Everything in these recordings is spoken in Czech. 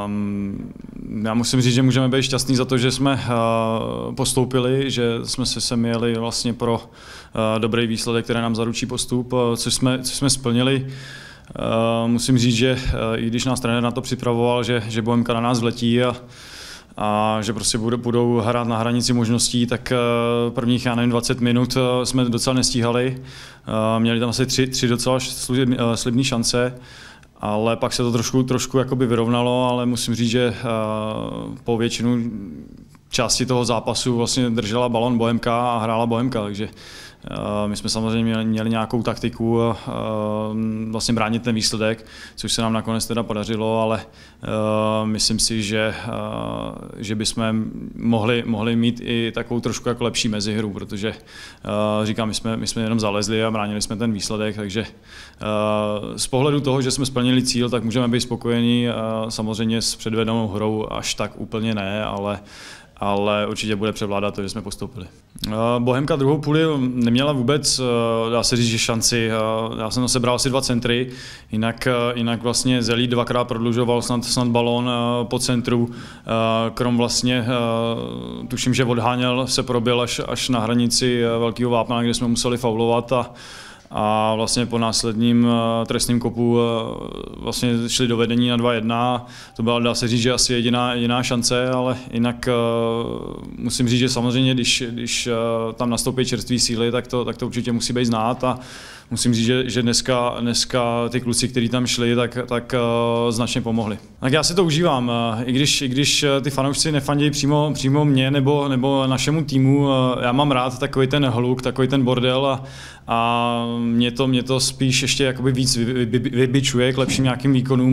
Já musím říct, že můžeme být šťastní za to, že jsme postoupili, že jsme se sem jeli vlastně pro dobrý výsledek, který nám zaručí postup, což jsme splnili. Musím říct, že i když nás trenér na to připravoval, že Bohemka na nás vletí a že prostě budou hrát na hranici možností, tak prvních, 20 minut jsme docela nestíhali. Měli tam asi tři docela slibné šance, ale pak se to trošku jakoby vyrovnalo, ale musím říct, že po většinu části toho zápasu vlastně držela balon Bohemka a hrála Bohemka, takže my jsme samozřejmě měli nějakou taktiku vlastně bránit ten výsledek, což se nám nakonec teda podařilo, ale myslím si, že bychom mohli mít i takovou trošku jako lepší mezihru, protože říkám, my jsme jenom zalezli a bránili jsme ten výsledek, takže z pohledu toho, že jsme splnili cíl, tak můžeme být spokojení, samozřejmě s předvedenou hrou až tak úplně ne, ale určitě bude převládat to, že jsme postoupili. Bohemka druhou půli neměla vůbec, dá se říct, že šanci. Já jsem sebral asi 2 centry, jinak vlastně Zelí dvakrát prodlužoval snad balón po centru, krom vlastně, tuším, že odháněl, se probil až na hranici Velkého Vápna, kde jsme museli faulovat a vlastně po následním trestním kopu vlastně šli do vedení na 2-1. To byla, dá se říct, že asi jediná šance, ale jinak musím říct, že samozřejmě, když tam nastoupí čerství síly, tak to určitě musí být znát a musím říct, že dneska ty kluci, kteří tam šli, tak značně pomohli. Tak já si to užívám, i když ty fanoušci nefandí přímo mě nebo našemu týmu, já mám rád takový ten hluk, takový ten bordel a mě to spíš ještě jakoby víc vybičuje k lepším nějakým výkonům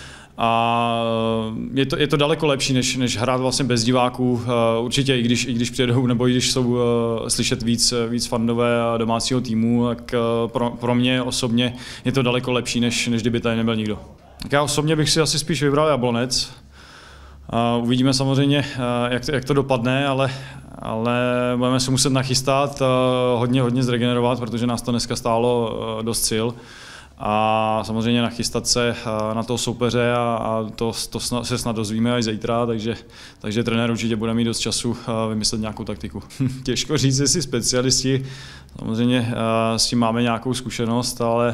a je to daleko lepší, než hrát vlastně bez diváků. Určitě i když přijedou nebo i když jsou slyšet víc fandové domácího týmu, tak pro mě osobně je to daleko lepší, než kdyby tady nebyl nikdo. Tak já osobně bych si asi spíš vybral Jablonec. Uvidíme samozřejmě, jak to dopadne, ale budeme se muset nachystat, hodně zregenerovat, protože nás to dneska stálo dost sil. A samozřejmě nachystat se na toho soupeře a to se snad dozvíme až zítra, takže trenér určitě bude mít dost času vymyslet nějakou taktiku. Těžko říct, jestli specialisti, samozřejmě s tím máme nějakou zkušenost, ale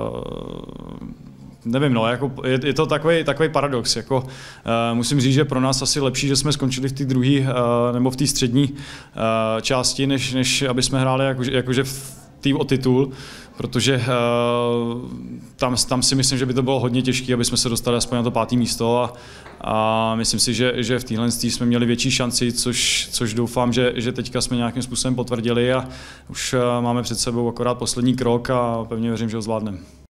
nevím, je to takový paradox. Musím říct, že pro nás asi lepší, že jsme skončili v té druhé nebo v té střední části, než aby jsme hráli jakože v tým o titul, protože tam si myslím, že by to bylo hodně těžké, aby jsme se dostali aspoň na to 5. místo a myslím si, že v téhle jsme měli větší šanci, což doufám, že teďka jsme nějakým způsobem potvrdili a už máme před sebou akorát poslední krok a pevně věřím, že ho zvládneme.